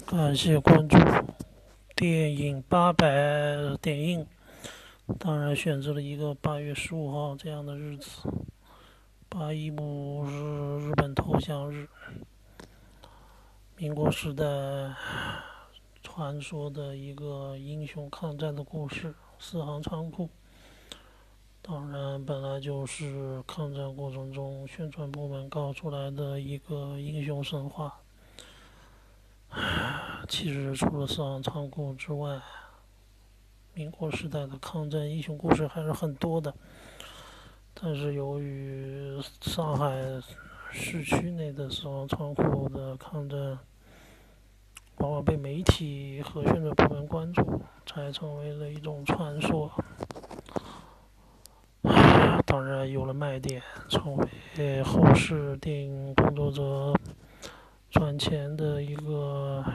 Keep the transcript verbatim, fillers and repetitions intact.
感谢关注。电影八百点映，当然选择了一个八月十五号这样的日子。八一五是日本投降日，民国时代传说的一个英雄抗战的故事——四行仓库。当然，本来就是抗战过程中宣传部门搞出来的一个英雄神话。其实除了四行仓库之外，民国时代的抗战英雄故事还是很多的。但是由于上海市区内的四行仓库的抗战往往被媒体和宣传部门关注，才成为了一种传说。当然有了卖点，成为后世电影工作者赚钱的一个